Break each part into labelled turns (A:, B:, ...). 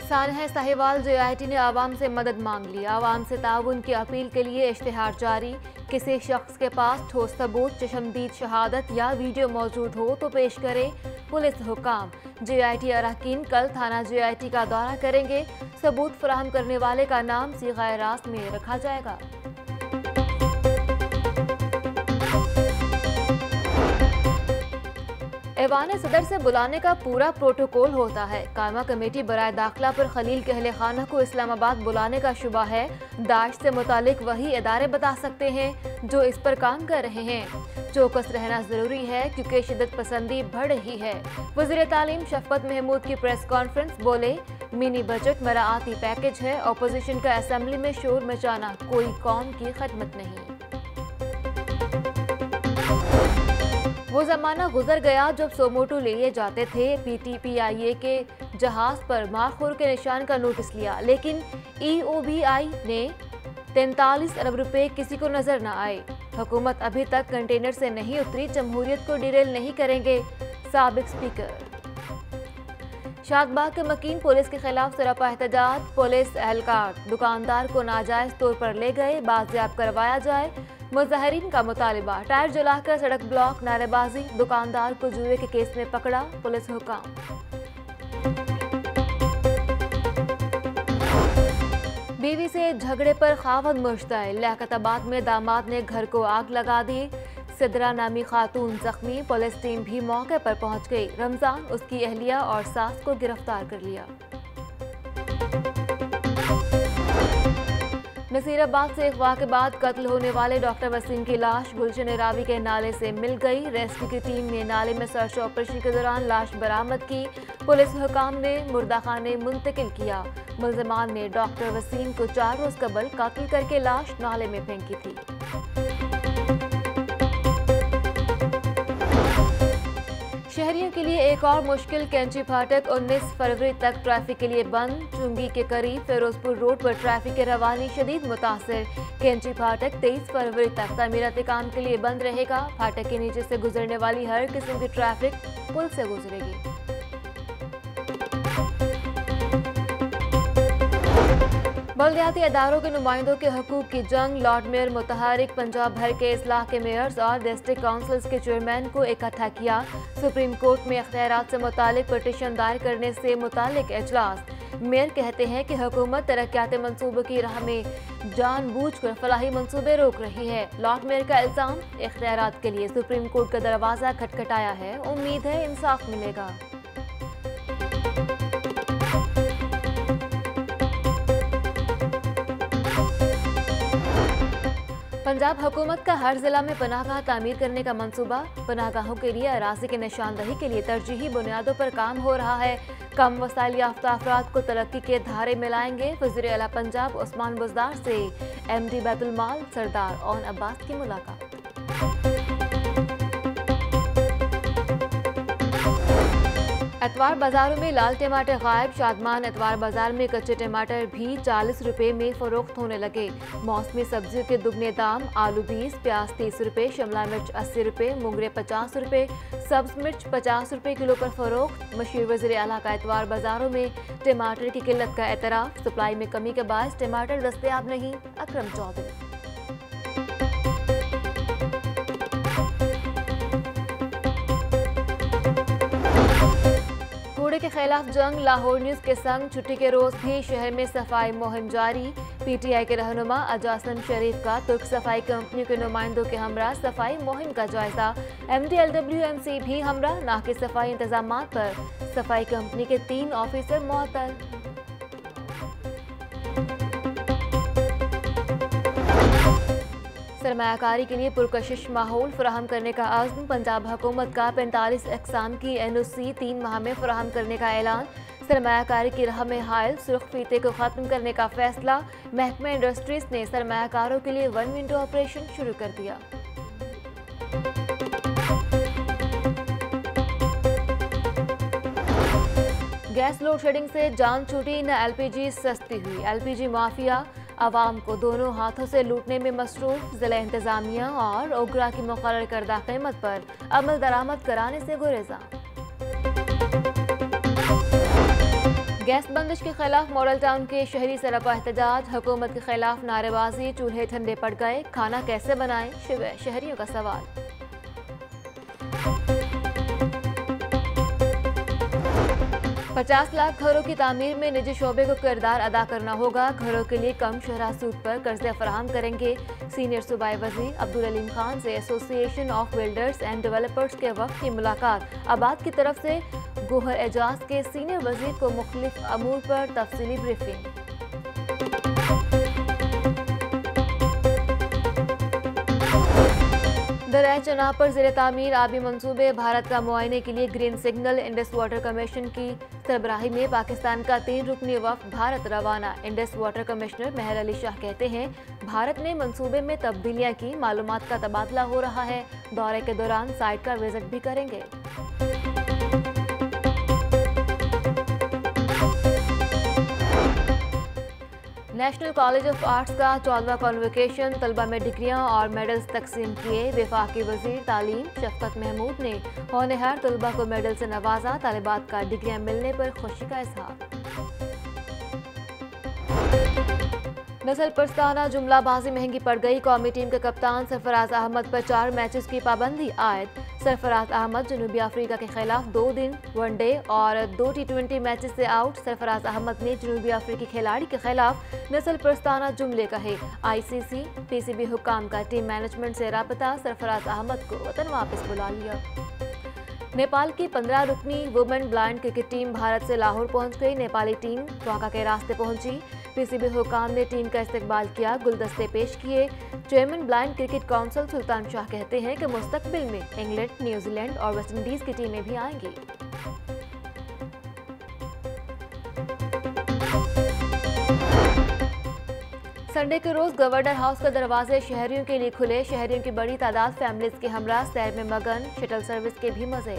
A: सानह Sahiwal JIT ने आवाम से मदद मांग ली। आवाम से ताउन की अपील के लिए इश्तिहार जारी। किसी शख्स के पास ठोस सबूत, चशमदीद शहादत या वीडियो मौजूद हो तो पेश करे। पुलिस हुकाम। JIT अरकान कल थाना JIT का दौरा करेंगे। सबूत फराहम करने वाले का नाम सीग़ाए रास्त में रखा जाएगा। ऐवान सदर से बुलाने का पूरा प्रोटोकॉल होता है। कायमा कमेटी बराए दाखिला पर खलील के अहले खाना को इस्लामाबाद बुलाने का शुबा है। दाइश से मुतालिक वही इदारे बता सकते हैं जो इस पर काम कर रहे हैं। चौकस रहना जरूरी है क्योंकि शिद्दत पसंदी बढ़ रही है। वज़ीर तालीम शफकत महमूद की प्रेस कॉन्फ्रेंस, बोले मिनी बजट मराआती पैकेज है। अपोजिशन का असम्बली में शोर मचाना कोई कौम की खदमत नहीं। वो ज़माना गुजर गया जब सोमोटो लिए जाते थे। PTPIA के जहाज पर माखोर के निशान का नोटिस लिया, लेकिन EOBI ने 43 अरब रुपए किसी को नजर न आए। हुकूमत अभी तक कंटेनर से नहीं उतरी, जमहूरियत को डिरेल नहीं करेंगे साबिक स्पीकर। शादबाग के मकीन पुलिस के खिलाफ सरापा एहतजाज। पुलिस एहलकार दुकानदार को नाजायज तौर पर ले गए, बाजियाब करवाया जाए। मुजाहिरीन का मुतालिबा, टायर जलाकर सड़क ब्लॉक, नारेबाजी। दुकानदार को जुए के केस में पकड़ा पुलिस हुकाम। बीवी से झगड़े पर खावंद मुश्तइल। लियाकताबाद में दामाद ने घर को आग लगा दी। सिद्रा नामी खातून जख्मी। पुलिस टीम भी मौके पर पहुंच गई। रमजान, उसकी अहलिया और सास को गिरफ्तार कर लिया। नसीराबाद से अगवा के बाद कत्ल होने वाले डॉक्टर वसीम की लाश गुलशन रावी के नाले से मिल गई। रेस्क्यू की टीम ने नाले में सर्च ऑपरेशन के दौरान लाश बरामद की। पुलिस हुकाम ने मुर्दाखाने मुंतकिल किया। मुल्जिमान ने डॉक्टर वसीम को 4 रोज कबल कत्ल करके लाश नाले में फेंकी थी। शहरियों के लिए एक और मुश्किल। कैंची फाटक 19 फरवरी तक ट्रैफिक के लिए बंद। चुंगी के करीब फिरोजपुर रोड पर ट्रैफिक की रवानी शदीद मुतासर। कैंची फाटक 23 फरवरी तक तामीराती काम के लिए बंद रहेगा। फाटक के नीचे से गुजरने वाली हर किस्म की ट्रैफिक पुल से गुजरेगी। बल्दियाती इदारों के नुमाइंदों के हकूक की जंग। लॉर्ड मेयर मुतहरिक पंजाब भर के इस्लाह के मेयर्स और डिस्ट्रिक्ट काउंसिल्स के चेयरमैन को इकट्ठा किया। सुप्रीम कोर्ट में इख्तियारात से मुतालिक पिटीशन दायर करने से मुतालिक इजलास। मेयर कहते हैं कि हुकूमत तरक्याती मंसूबों की राह में जानबूझकर फलाही मंसूबे रोक रही है। लॉर्ड मेयर का इल्जाम, इख्तियारात के लिए सुप्रीम कोर्ट का दरवाजा खटखटाया है, उम्मीद है इंसाफ मिलेगा। पंजाब हुकूमत का हर जिला में पनाहगाह तामीर करने का मंसूबा। पनाहगाहों के लिए अराजी की निशानदही के लिए तरजीही बुनियादों पर काम हो रहा है। कम वसाइल याफ्ता अफराद को तरक्की के धारे में लाएंगे। वज़ीर आला पंजाब उस्मान बुज़दार से MD बैतुल माल सरदार ओन अब्बास की मुलाकात। एतवार बाजारों में लाल टमाटर गायब। शादमान एतवार बाजार में कच्चे टमाटर भी 40 रुपए में फरोख्त होने लगे। मौसमी सब्जियों के दुगने दाम। आलू 20, प्याज 30 रुपए, शिमला मिर्च 80 रुपए, मुंगरे 50 रुपए, सब्ज मिर्च 50 रुपए किलो पर फरोख्त। मशीर वज़ीर आला का एतवार बाजारों में टमाटर की किल्लत का एतराफ़। सप्लाई में कमी के बायस टमाटर दस्तयाब नहीं। अकरम चौधरी। कूड़े के खिलाफ जंग। लाहौर न्यूज़ के संग छुट्टी के रोज भी शहर में सफाई मुहिम जारी। PTI के रहनुमा अजासन शरीफ का तुर्क सफाई कंपनियों के नुमाइंदों के हमरा सफाई मुहिम का जायजा। MD LWMC भी हमरा। नाके सफाई इंतजाम पर सफाई कंपनी के 3 ऑफिसर मुअत्तल। सरमायाकारी के लिए पुरकशिश माहौल फराहम करने का आज़्म। पंजाब हुकूमत का 45 अक़साम की NOC 3 माह में फराहम करने का ऐलान। सरमायाकारी की राह में हायल सुर्ख फीते को ख़त्म करने का फैसला। महकमा इंडस्ट्रीज ने सरमायाकारों के लिए 1 विंडो ऑपरेशन शुरू कर दिया। गैस लोड शेडिंग से जान छूटी, न LPG सस्ती हुई। LPG माफिया आवाम को दोनों हाथों से लूटने में मसरूफ। जिला इंतजामिया और ओगरा की मुकर्रर करदा कीमत पर अमल दरामद कराने से गुरेजा। गैस बंदिश के खिलाफ मॉडल टाउन के शहरी सरापा एहतजाज, हुकूमत के खिलाफ नारेबाजी, चूल्हे ठंडे पड़ गए, खाना कैसे बनाएं, शहरियों का सवाल। $50 लाख घरों की तामीर में निजी शोबे को किरदार अदा करना होगा, घरों के लिए कम शरह सूद पर कर्जे फराहम करेंगे। सीनियर सूबाई वजीर अब्दुल अलीम खान से association of builders and developers के वक्त की मुलाकात। आबाद की तरफ से गोहर एजाज के सीनियर वजीर को मुख्तलिफ अमूर पर तफसीली ब्रीफिंग। दरिया चनाब पर ज़ेरे तामीर आबी मंसूबे, भारत का मुआयने के लिए green signal. Indus water commission की सरबराही में पाकिस्तान का 3 रुकनी वफ़द भारत रवाना। Indus water commissioner Mehar Ali Shah कहते हैं, भारत ने मंसूबे में तब्दीलियां की, मालूमात का तबादला हो रहा है। दौरे के दौरान साइट का विजिट भी करेंगे। नेशनल कॉलेज ऑफ आर्ट्स का 14वां कॉन्वोकेशन, तलबा में डिग्रियां और मेडल्स तकसीम किए। वफाकी वजीर तालीम शफकत महमूद ने होनहार तलबा को मेडल से नवाजा, तालिबात का डिग्रियां मिलने पर खुशी का इजहार। नस्ल परस्ताना जुमलाबाजी महंगी पड़ गई, कौमी टीम के कप्तान सरफराज अहमद पर 4 मैचेस की पाबंदी आयद। सरफराज अहमद जनूबी अफ्रीका के खिलाफ 2 दिन वनडे और 2 T20 मैचेस से आउट। सरफराज अहमद ने जनूबी अफ्रीकी खिलाड़ी के खिलाफ नस्ल परस्ताना जुमले कहे। ICC PCB हुक्काम का टीम मैनेजमेंट से राबता, सरफराज अहमद को वतन वापस बुला लिया। नेपाल की 15 रुकनी women blind cricket team Bharat से लाहौर पहुंच गई। नेपाली टीम ढाका के रास्ते पहुंची। PCB हुक्काम ने टीम का इस्तकबाल किया, गुलदस्ते पेश किए। Chairman blind cricket council Sultan Shah कहते हैं कि मुस्तकबिल में इंग्लैंड, न्यूजीलैंड और वेस्ट इंडीज की टीमें भी आएंगी। संडे के रोज गवर्नर हाउस के दरवाजे शहरियों के लिए खुले, शहरियों की बड़ी तादाद फैमिलीज के हमरा सैर में मगन, शटल सर्विस के भी मजे।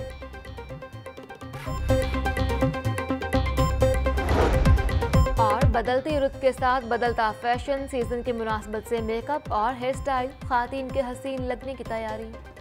A: और बदलती रुत के साथ बदलता फैशन, सीजन की मुनासबत से मेकअप और हेयर स्टाइल, खातन के हसीन लगने की तैयारी।